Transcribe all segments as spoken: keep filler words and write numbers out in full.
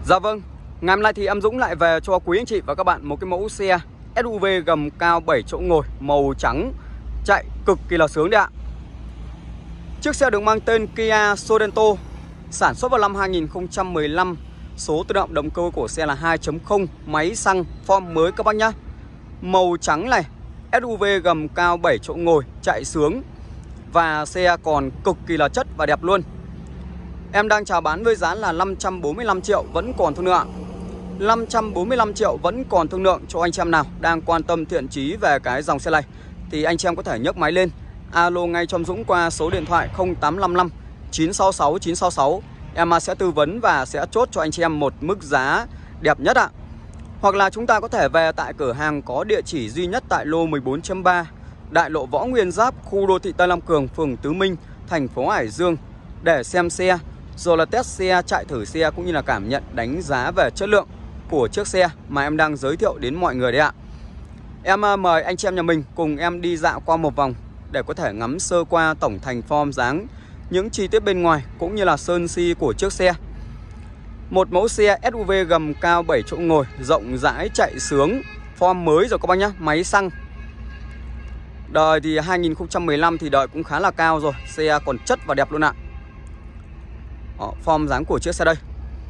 Dạ vâng, ngày hôm nay thì em Dũng lại về cho quý anh chị và các bạn một cái mẫu xe ét u vê gầm cao bảy chỗ ngồi màu trắng chạy cực kỳ là sướng đấy ạ. Chiếc xe được mang tên Kia Sorento, sản xuất vào năm hai nghìn không trăm mười lăm. Số tự động động cơ của xe là hai chấm không, máy xăng, form mới các bác nhá. Màu trắng này, ét u vê gầm cao bảy chỗ ngồi chạy sướng. Và xe còn cực kỳ là chất và đẹp luôn. Em đang chào bán với giá là năm trăm bốn mươi lăm triệu vẫn còn thương lượng. năm trăm bốn mươi lăm triệu vẫn còn thương lượng cho anh chị em nào đang quan tâm thiện chí về cái dòng xe này. Thì anh chị em có thể nhấc máy lên alo ngay cho Dũng qua số điện thoại không tám năm năm chín sáu sáu chín sáu sáu. Em sẽ tư vấn và sẽ chốt cho anh chị em một mức giá đẹp nhất ạ. Hoặc là chúng ta có thể về tại cửa hàng có địa chỉ duy nhất tại lô mười bốn chấm ba, đại lộ Võ Nguyên Giáp, khu đô thị Tây Nam Cường, phường Tứ Minh, thành phố Hải Dương để xem xe, rồi là test xe, chạy thử xe cũng như là cảm nhận đánh giá về chất lượng của chiếc xe mà em đang giới thiệu đến mọi người đấy ạ. Em mời anh chị em nhà mình cùng em đi dạo qua một vòng để có thể ngắm sơ qua tổng thành form dáng, những chi tiết bên ngoài cũng như là sơn si của chiếc xe. Một mẫu xe ét u vê gầm cao bảy chỗ ngồi, rộng rãi, chạy sướng, form mới rồi các bác nhá, máy xăng. Đời thì hai nghìn không trăm mười lăm thì đời cũng khá là cao rồi, xe còn chất và đẹp luôn ạ. Đó, form dáng của chiếc xe đây.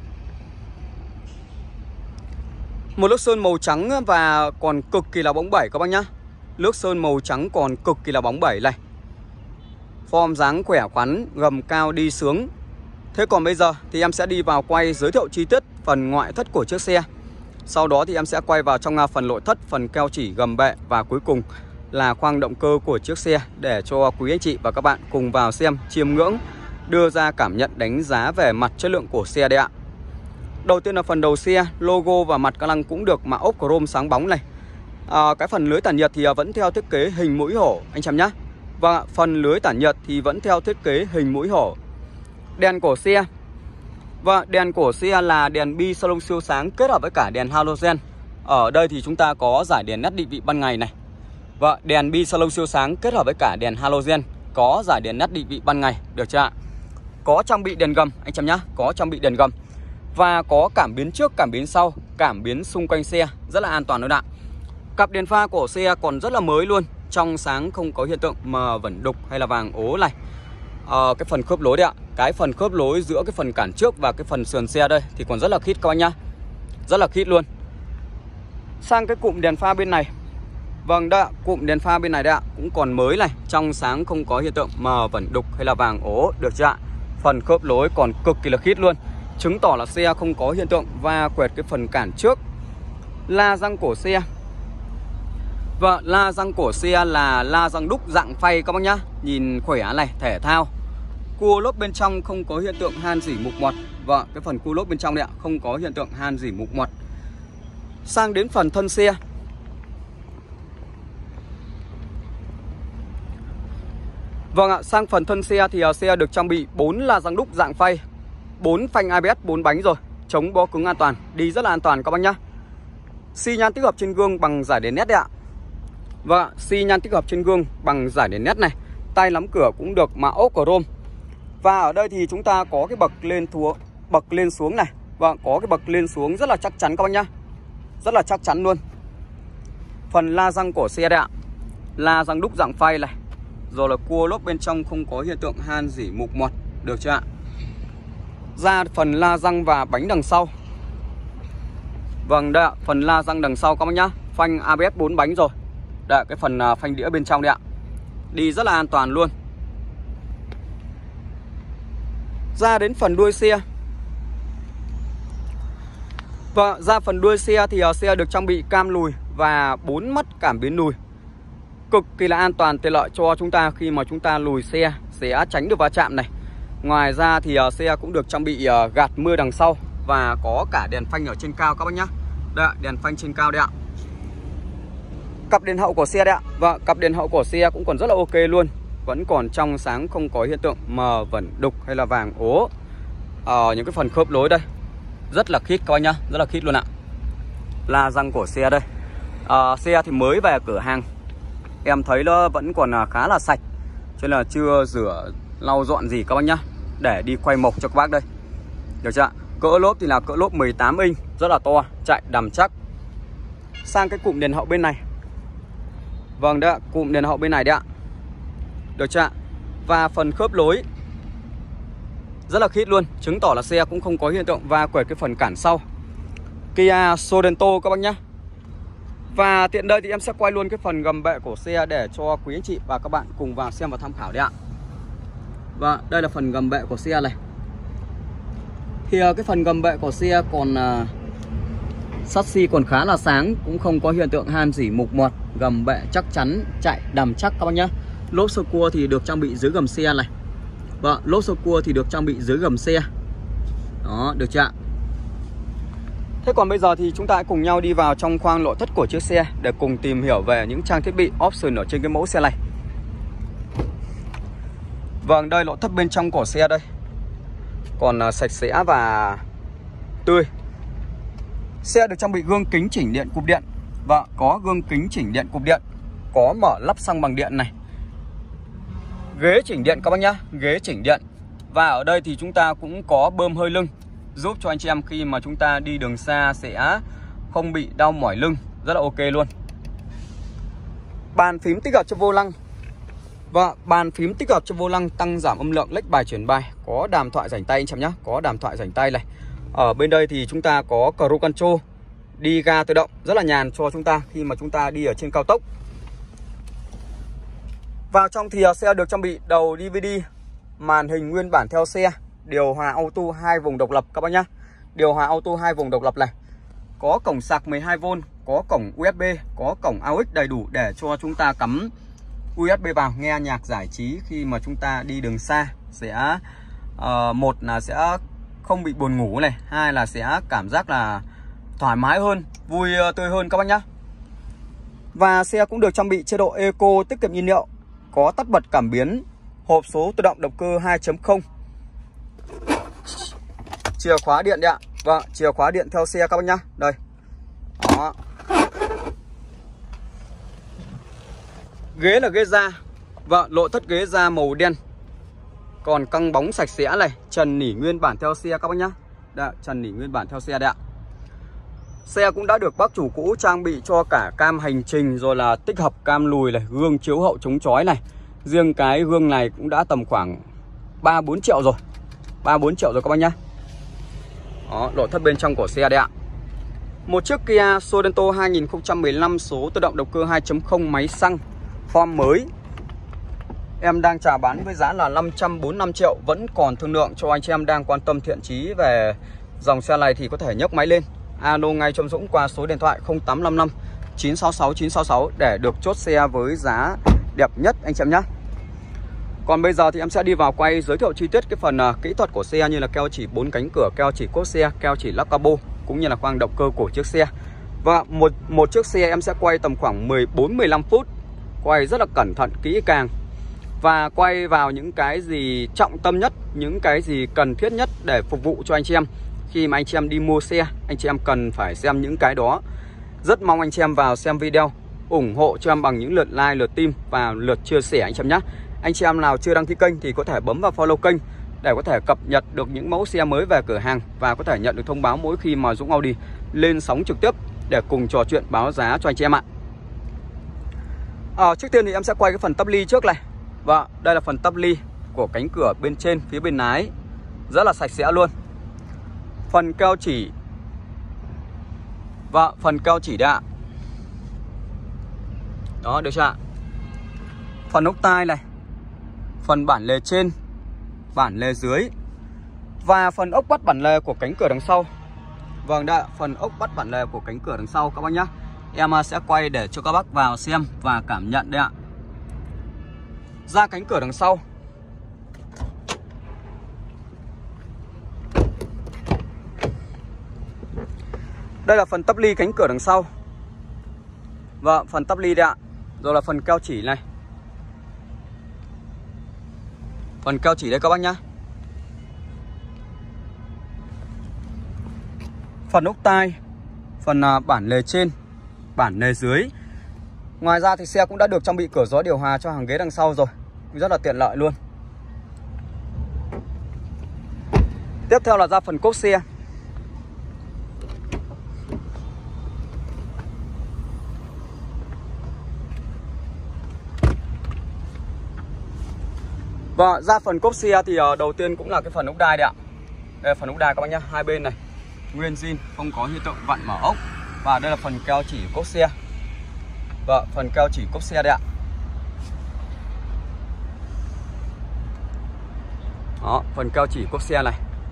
Một lớp sơn màu trắng và còn cực kỳ là bóng bẩy các bác nhá. Lớp sơn màu trắng còn cực kỳ là bóng bẩy này. Form dáng khỏe khoắn, gầm cao đi sướng. Thế còn bây giờ thì em sẽ đi vào quay giới thiệu chi tiết phần ngoại thất của chiếc xe. Sau đó thì em sẽ quay vào trong phần nội thất, phần keo chỉ, gầm bệ và cuối cùng là khoang động cơ của chiếc xe để cho quý anh chị và các bạn cùng vào xem, chiêm ngưỡng, đưa ra cảm nhận đánh giá về mặt chất lượng của xe đây ạ. Đầu tiên là phần đầu xe, logo và mặt ca lăng cũng được mạ ốp chrome sáng bóng này. à, Cái phần lưới tản nhiệt thì vẫn theo thiết kế hình mũi hổ anh em nhé. Và phần lưới tản nhiệt thì vẫn theo thiết kế hình mũi hổ. Đèn của xe, và đèn của xe là đèn bi salon siêu sáng kết hợp với cả đèn halogen. Ở đây thì chúng ta có giải đèn led định vị ban ngày này. Và đèn bi salon siêu sáng kết hợp với cả đèn halogen, có giải đèn led định vị ban ngày, được chưa ạ? Có trang bị đèn gầm anh em nhé, có trang bị đèn gầm. Và có cảm biến trước, cảm biến sau, cảm biến xung quanh xe, rất là an toàn luôn ạ. Cặp đèn pha của xe còn rất là mới luôn, trong sáng, không có hiện tượng mờ vẩn đục hay là vàng ố này. à, Cái phần khớp lối đấy ạ, cái phần khớp lối giữa cái phần cản trước và cái phần sườn xe đây thì còn rất là khít các anh nhá, rất là khít luôn. Sang cái cụm đèn pha bên này, vâng đó, cụm đèn pha bên này đấy ạ, cũng còn mới này, trong sáng, không có hiện tượng mờ vẩn đục hay là vàng ố, được chưa ạ? Phần khớp lối còn cực kỳ là khít luôn, chứng tỏ là xe không có hiện tượng va quẹt cái phần cản trước. La răng của xe, và la răng của xe là la răng đúc dạng phay các bác nhá, nhìn khỏe này, thể thao. Cua lốp bên trong không có hiện tượng han rỉ mục mọt. Và cái phần cua lốp bên trong đấy ạ, không có hiện tượng han rỉ mục mọt. Sang đến phần thân xe, vâng ạ, sang phần thân xe thì xe được trang bị bốn la răng đúc dạng phay, bốn phanh a bê ét bốn bánh rồi, chống bó cứng an toàn, đi rất là an toàn các bác nhá. Xi nhan tích hợp trên gương bằng giải đèn led đấy ạ. Và xi nhan tích hợp trên gương bằng giải đèn led này. Tay nắm cửa cũng được mạ ốp chrome. Và ở đây thì chúng ta có cái bậc lên thua, bậc lên xuống này. Và có cái bậc lên xuống rất là chắc chắn các bác nhá, rất là chắc chắn luôn. Phần la răng của xe đây ạ, la răng đúc dạng phay này, rồi là cua lốp bên trong không có hiện tượng han rỉ mục mọt, được chưa ạ? Ra phần la răng và bánh đằng sau, vâng đây ạ, phần la răng đằng sau các bác nhá, phanh a bê ét bốn bánh rồi. Đây cái phần phanh đĩa bên trong đây ạ, đi rất là an toàn luôn. Ra đến phần đuôi xe, và ra phần đuôi xe thì xe được trang bị cam lùi và bốn mắt cảm biến lùi, cực kỳ là an toàn, tiện lợi cho chúng ta khi mà chúng ta lùi xe sẽ tránh được va chạm này. Ngoài ra thì xe cũng được trang bị gạt mưa đằng sau và có cả đèn phanh ở trên cao các bác nhá. Đây ạ, đèn phanh trên cao đây ạ. Cặp đèn hậu của xe đấy ạ. Và cặp đèn hậu của xe cũng còn rất là ok luôn, vẫn còn trong sáng, không có hiện tượng mờ vẩn đục hay là vàng ố. Ở những cái phần khớp lối đây rất là khít các bác nhá, rất là khít luôn ạ. La răng của xe đây, à, xe thì mới về cửa hàng, em thấy nó vẫn còn khá là sạch, cho nên là chưa rửa lau dọn gì các bác nhá, để đi quay mộc cho các bác đây, được chưa ạ? Cỡ lốp thì là cỡ lốp mười tám inch, rất là to, chạy đầm chắc. Sang cái cụm đèn hậu bên này. Vâng đấy ạ, cụm đèn hậu bên này đấy ạ. Được chưa ạ? Và phần khớp lối rất là khít luôn, chứng tỏ là xe cũng không có hiện tượng va quẹt cái phần cản sau. Kia Sorento các bác nhá. Và tiện đây thì em sẽ quay luôn cái phần gầm bệ của xe để cho quý anh chị và các bạn cùng vào xem và tham khảo đấy ạ. Và đây là phần gầm bệ của xe này. Thì cái phần gầm bệ của xe còn uh, sắt xi còn khá là sáng, cũng không có hiện tượng han rỉ mục mọt, gầm bệ chắc chắn, chạy đầm chắc các bác nhá. Lốp sơ cua thì được trang bị dưới gầm xe này. Vâng, lốp sơ cua thì được trang bị dưới gầm xe. Đó, được chưa ạ? Thế còn bây giờ thì chúng ta hãy cùng nhau đi vào trong khoang nội thất của chiếc xe để cùng tìm hiểu về những trang thiết bị option ở trên cái mẫu xe này. Vâng, đây nội thất bên trong của xe đây. Còn uh, sạch sẽ và tươi. Xe được trang bị gương kính chỉnh điện cụp điện. Vâng, có gương kính chỉnh điện cụp điện, có mở lắp xăng bằng điện này. Ghế chỉnh điện các bác nhá, ghế chỉnh điện. Và ở đây thì chúng ta cũng có bơm hơi lưng, giúp cho anh chị em khi mà chúng ta đi đường xa sẽ không bị đau mỏi lưng, rất là ok luôn. Bàn phím tích hợp cho vô lăng. Và bàn phím tích hợp cho vô lăng tăng giảm âm lượng, lách bài chuyển bài, có đàm thoại rảnh tay anh chị em nhá, có đàm thoại rảnh tay này. Ở bên đây thì chúng ta có cruise control, đi ga tự động, rất là nhàn cho chúng ta khi mà chúng ta đi ở trên cao tốc. Vào trong thì xe được trang bị đầu đê vê đê, màn hình nguyên bản theo xe, điều hòa auto hai vùng độc lập các bác nhá. Điều hòa auto hai vùng độc lập này. Có cổng sạc mười hai vôn, có cổng u ét bê, có cổng a u ích đầy đủ để cho chúng ta cắm u ét bê vào nghe nhạc giải trí khi mà chúng ta đi đường xa. Sẽ uh, một là sẽ không bị buồn ngủ này, hai là sẽ cảm giác là thoải mái hơn, vui uh, tươi hơn các bác nhá. Và xe cũng được trang bị chế độ Eco tiết kiệm nhiên liệu, có tắt bật cảm biến, hộp số tự động động cơ hai chấm không, chìa khóa điện đấy ạ. Vâng, chìa khóa điện theo xe các bác nhá. Đây. Đó. Ghế là ghế da. Vâng, nội thất ghế da màu đen. Còn căng bóng sạch sẽ này, trần nỉ nguyên bản theo xe các bác nhá. Đây, trần nỉ nguyên bản theo xe đấy ạ. Xe cũng đã được bác chủ cũ trang bị cho cả cam hành trình, rồi là tích hợp cam lùi này, gương chiếu hậu chống chói này. Riêng cái gương này cũng đã tầm khoảng ba bốn triệu rồi. ba bốn triệu rồi các bác nhá. Đó, nội thất bên trong của xe đấy ạ. Một chiếc Kia Sorento hai nghìn không trăm mười lăm số tự động động cơ hai chấm không máy xăng, form mới. Em đang chào bán với giá là năm trăm bốn mươi lăm triệu, vẫn còn thương lượng cho anh chị em đang quan tâm thiện chí về dòng xe này thì có thể nhấc máy lên alo ngay cho Dũng qua số điện thoại không tám năm năm chín sáu sáu chín sáu sáu để được chốt xe với giá đẹp nhất anh chị em nhé. Còn bây giờ thì em sẽ đi vào quay giới thiệu chi tiết cái phần uh, kỹ thuật của xe, như là keo chỉ bốn cánh cửa, keo chỉ cốt xe, keo chỉ lắp cabo, cũng như là khoang động cơ của chiếc xe. Và một một chiếc xe em sẽ quay tầm khoảng mười bốn mười lăm phút, quay rất là cẩn thận kỹ càng và quay vào những cái gì trọng tâm nhất, những cái gì cần thiết nhất để phục vụ cho anh chị em. Khi mà anh chị em đi mua xe, anh chị em cần phải xem những cái đó. Rất mong anh chị em vào xem video, ủng hộ cho em bằng những lượt like, lượt tim và lượt chia sẻ anh chị em nhé. Anh chị em nào chưa đăng ký kênh thì có thể bấm vào follow kênh để có thể cập nhật được những mẫu xe mới về cửa hàng và có thể nhận được thông báo mỗi khi mà Dũng Audi lên sóng trực tiếp để cùng trò chuyện báo giá cho anh chị em ạ. À, trước tiên thì em sẽ quay cái phần tắp ly trước này. Và đây là phần tắp ly của cánh cửa bên trên phía bên lái, rất là sạch sẽ luôn. Phần keo chỉ và phần keo chỉ đây ạ. Đó, được chưa ạ? Phần ốc tai này, phần bản lề trên, bản lề dưới và phần ốc bắt bản lề của cánh cửa đằng sau. Vâng, đây, phần ốc bắt bản lề của cánh cửa đằng sau các bác nhá. Em sẽ quay để cho các bác vào xem và cảm nhận đây ạ. Ra cánh cửa đằng sau, đây là phần tắp ly cánh cửa đằng sau. Vâng, phần tắp ly đây ạ. Rồi là phần keo chỉ này, phần keo chỉ đây các bác nhá. Phần ốc tai, phần bản lề trên, bản lề dưới. Ngoài ra thì xe cũng đã được trang bị cửa gió điều hòa cho hàng ghế đằng sau rồi, rất là tiện lợi luôn. Tiếp theo là ra phần cốp xe. Và ra phần cốp xe thì uh, đầu tiên cũng là cái phần ốc đai đấy ạ. Đây là phần ốc đai các bác nhá, hai bên này nguyên zin, không có hiện tượng vặn mở ốc. Và đây là phần keo chỉ cốp xe. Và phần keo chỉ cốp xe đây ạ. Đó, phần keo chỉ cốp xe này.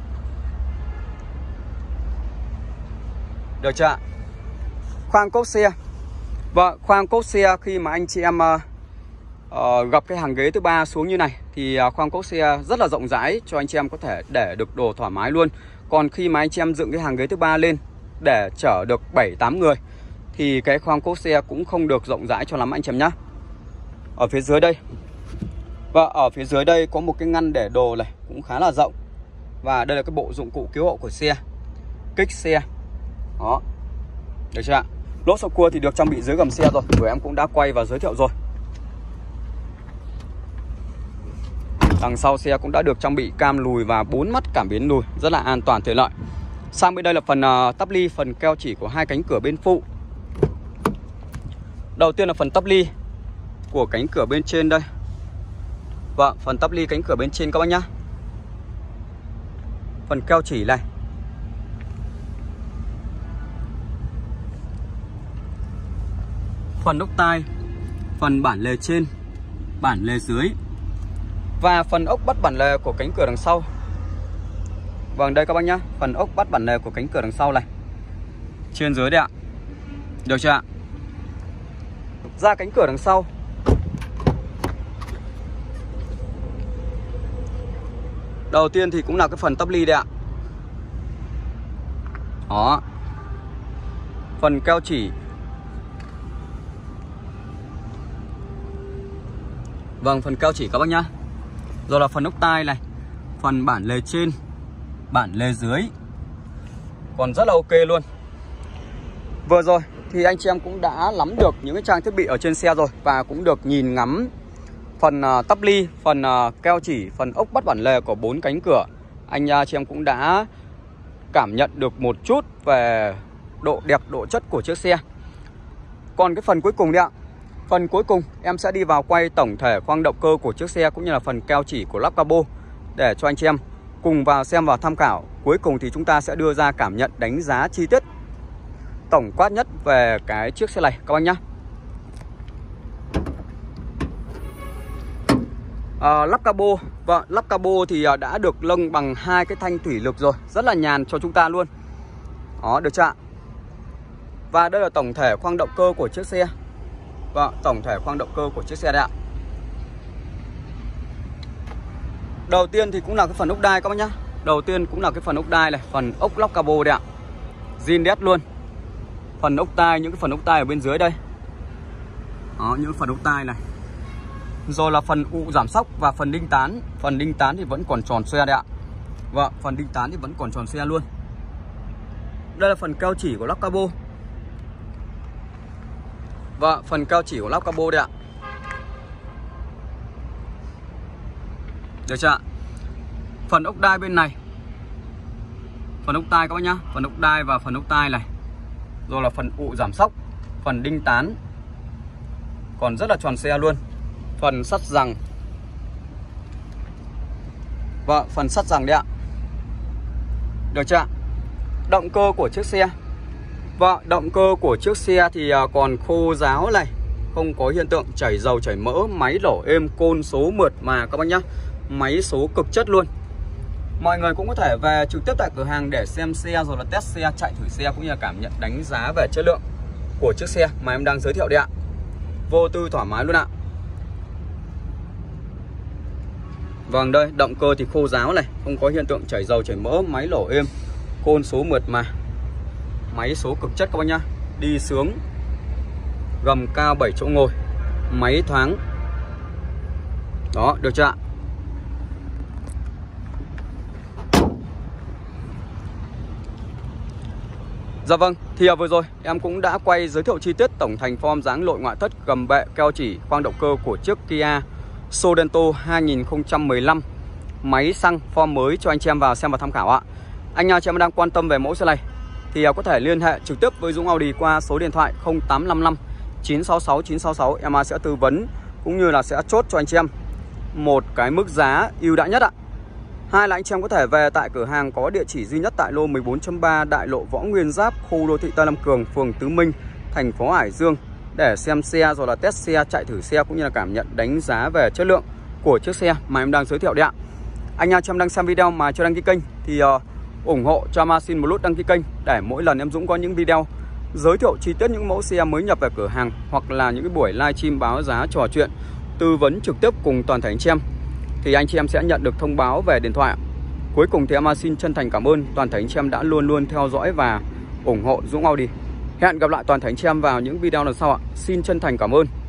Được chưa ạ? Khoang cốp xe. Và khoang cốp xe khi mà anh chị em uh, uh, gặp cái hàng ghế thứ ba xuống như này thì uh, khoang cốp xe rất là rộng rãi cho anh chị em có thể để được đồ thoải mái luôn. Còn khi mà anh chị em dựng cái hàng ghế thứ ba lên để chở được bảy tám người thì cái khoang cốp xe cũng không được rộng rãi cho lắm anh chị em nhá. Ở phía dưới đây. Và ở phía dưới đây có một cái ngăn để đồ này cũng khá là rộng. Và đây là cái bộ dụng cụ cứu hộ của xe, kích xe. Đó. Được chưa ạ? Lốp sau cua thì được trang bị dưới gầm xe rồi, vừa em cũng đã quay và giới thiệu rồi. Đằng sau xe cũng đã được trang bị cam lùi và bốn mắt cảm biến lùi, rất là an toàn tiện lợi. Sang bên đây là phần uh, tắp ly, phần keo chỉ của hai cánh cửa bên phụ. Đầu tiên là phần tắp ly của cánh cửa bên trên đây. Vâng, phần tắp ly cánh cửa bên trên các bác nhá. Phần keo chỉ này. Phần ốc tai, phần bản lề trên, bản lề dưới. Và phần ốc bắt bản lề của cánh cửa đằng sau. Vâng, đây các bác nhá, phần ốc bắt bản lề của cánh cửa đằng sau này. Trên dưới đây ạ. Được chưa ạ? Ra cánh cửa đằng sau. Đầu tiên thì cũng là cái phần tắp ly đây ạ. Đó. Phần keo chỉ. Vâng, phần keo chỉ các bác nhá. Rồi là phần ốc tai này, phần bản lề trên, bản lề dưới. Còn rất là ok luôn. Vừa rồi thì anh chị em cũng đã nắm được những cái trang thiết bị ở trên xe rồi. Và cũng được nhìn ngắm phần uh, tắp ly, phần uh, keo chỉ, phần ốc bắt bản lề của bốn cánh cửa. Anh uh, chị em cũng đã cảm nhận được một chút về độ đẹp, độ chất của chiếc xe. Còn cái phần cuối cùng đấy ạ. Phần cuối cùng em sẽ đi vào quay tổng thể khoang động cơ của chiếc xe cũng như là phần keo chỉ của lắp capo để cho anh chị em cùng vào xem và tham khảo. Cuối cùng thì chúng ta sẽ đưa ra cảm nhận đánh giá chi tiết tổng quát nhất về cái chiếc xe này các bác nhá. À, lắp capo, vâng, lắp capo thì đã được lâng bằng hai cái thanh thủy lực rồi, rất là nhàn cho chúng ta luôn. Đó, được chưa ạ? Và đây là tổng thể khoang động cơ của chiếc xe. Vâng, tổng thể khoang động cơ của chiếc xe đây ạ. Đầu tiên thì cũng là cái phần ốc đai các bác nhá. Đầu tiên cũng là cái phần ốc đai này, phần ốc lóc capo đây ạ. Zin đét luôn. Phần ốc tai, những cái phần ốc tai ở bên dưới đây. Đó, những phần ốc tai này. Rồi là phần ụ giảm sóc và phần đinh tán. Phần đinh tán thì vẫn còn tròn xe đây ạ. Vâng, phần đinh tán thì vẫn còn tròn xe luôn. Đây là phần keo chỉ của lắp capo. Vâng, phần keo chỉ của lắp capo đây ạ. Được chưa ạ? Phần ốc đai bên này. Phần ốc tai các bác nhá. Phần ốc đai và phần ốc tai này. Rồi là phần ụ giảm sóc, phần đinh tán. Còn rất là tròn xe luôn. Phần sắt rằng. Vâng, phần sắt rằng đấy ạ. Được chưa ạ? Động cơ của chiếc xe. Vâng, động cơ của chiếc xe thì còn khô ráo này, không có hiện tượng chảy dầu chảy mỡ, máy nổ êm, côn số mượt mà các bác nhá. Máy số cực chất luôn. Mọi người cũng có thể về trực tiếp tại cửa hàng để xem xe rồi là test xe, chạy thử xe cũng như là cảm nhận đánh giá về chất lượng của chiếc xe mà em đang giới thiệu đây ạ. Vô tư thoải mái luôn ạ. Vâng, đây, động cơ thì khô ráo này, không có hiện tượng chảy dầu chảy mỡ, máy nổ êm, côn số mượt mà. Máy số cực chất các bác nhá. Đi sướng. Gầm cao bảy chỗ ngồi. Máy thoáng. Đó, được chưa ạ? Dạ vâng, thì vừa rồi em cũng đã quay giới thiệu chi tiết tổng thành form dáng nội ngoại thất, gầm bệ, keo chỉ, khoang động cơ của chiếc Kia Sorento hai nghìn không trăm mười lăm. Máy xăng form mới cho anh chị em vào xem và tham khảo ạ. Anh chị em đang quan tâm về mẫu xe này thì có thể liên hệ trực tiếp với Dũng Audi qua số điện thoại không tám năm năm chín sáu sáu chín sáu sáu. Em sẽ tư vấn cũng như là sẽ chốt cho anh chị em. một cái mức giá ưu đãi nhất ạ. Hai là anh chị em có thể về tại cửa hàng có địa chỉ duy nhất tại lô mười bốn chấm ba đại lộ Võ Nguyên Giáp, khu đô thị Tân Nam Cường, phường Tứ Minh, thành phố Hải Dương để xem xe rồi là test xe, chạy thử xe cũng như là cảm nhận đánh giá về chất lượng của chiếc xe mà em đang giới thiệu đấy ạ. Anh em đang xem video mà chưa đăng ký kênh thì uh, ủng hộ cho Ma xin một nút đăng ký kênh để mỗi lần em Dũng có những video giới thiệu chi tiết những mẫu xe mới nhập về cửa hàng hoặc là những cái buổi livestream báo giá, trò chuyện, tư vấn trực tiếp cùng toàn thể anh chị em thì anh chị em sẽ nhận được thông báo về điện thoại. Cuối cùng thì em xin chân thành cảm ơn toàn thể anh chị em đã luôn luôn theo dõi và ủng hộ Dũng Audi. Hẹn gặp lại toàn thể anh chị em vào những video lần sau ạ. Xin chân thành cảm ơn.